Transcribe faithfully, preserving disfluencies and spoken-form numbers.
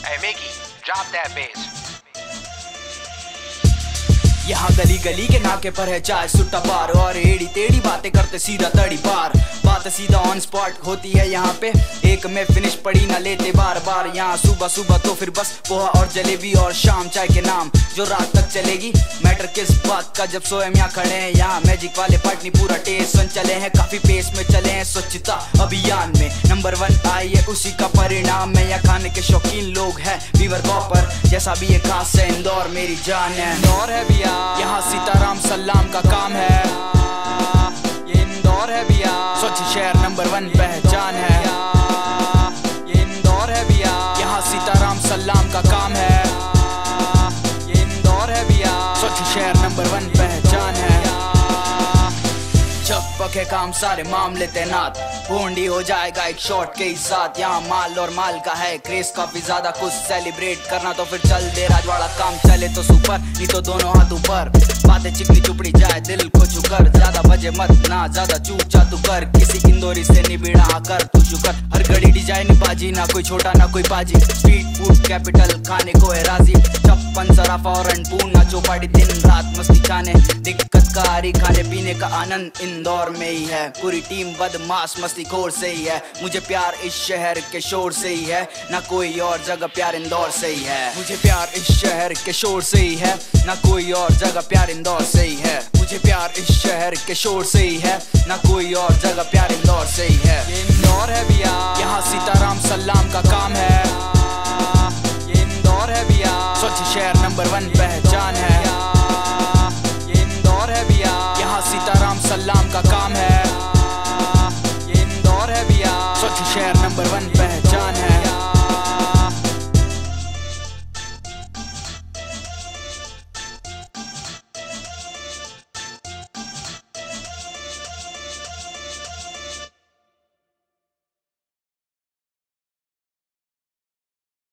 Hey Mickey, drop that bass. यहाँ गली गली के नाके पर है चाय सुट्टा पार और एड़ी टेढ़ी बातें करते सीधा तड़ी पार। बात सीधा ऑन स्पॉट होती है यहाँ पे, एक में फिनिश पड़ी ना लेते बार बार। यहाँ सुबह सुबह तो फिर बस पोहा और जलेबी और शाम चाय के नाम जो रात तक चलेगी। मैटर किस बात का जब स्वयं यहाँ खड़े हैं। यहाँ मैजिक वाले पार्टनी पूरा टेस्ट सुन चले हैं, काफी पेस में चले हैं स्वच्छता अभियान में। नंबर वन आई है उसी का परिणाम है। यहाँ खाने के शौकीन लोग हैं बीवर कॉपर जैसा भी ये खास है। इंदौर मेरी जान है, इंदौर है भैया, यहाँ सीताराम सलाम का काम है। ये इंदौर है भैया, स्वच्छ शहर नंबर वन पहचान है। ये इंदौर है भैया, यहाँ सीताराम सलाम का काम है। ये इंदौर है भैया, स्वच्छ शहर नंबर वन पहचान है। जब पके काम सारे मामले तैनात, भोंडी हो जाएगा एक शॉट के ही साथ। यहाँ माल और माल का है क्रेज काफी ज्यादा, कुछ सेलिब्रेट करना तो फिर चल दे राजवाड़ा। काम चले तो सुपर, नहीं तो दोनों हाथ ऊपर। बातें चिकनी चुपड़ी जाए दिल को छुकर, ज्यादा बजे मत ना ज्यादा चूक चातू कर। किसी इंदौरी से निबिड़ा आकर तू शुकर। हर घड़ी डिजाइन बाजी, ना कोई छोटा ना कोई बाजी। स्ट्रीट फूड कैपिटल खाने को है राजी। छप्पन सराफा और पूना चौपाटी, दिन रात मस्ती खाने। दिक्कत कारी खाने पीने का आनंद इंदौर में ही है। पूरी टीम बदमाश मस्ती खोर से ही है। मुझे प्यार इस शहर के शोर से ही है, ना कोई और जगह प्यार इंदौर से ही है। मुझे प्यार इस शहर के शोर से ही है, ना कोई और जगह प्यार इंदौर से ही है। मुझे प्यार इस शहर के शोर से ही है, ना कोई और जगह प्यार इंदौर से ही है। ये इंदौर है भैया, यहाँ सीताराम सलाम का काम है। ये इंदौर है भैया, स्वच्छ शहर नंबर वन पहचान है। ये इंदौर है भैया, यहाँ सीताराम सलाम का काम है। ये इंदौर है भैया, स्वच्छ शहर नंबर वन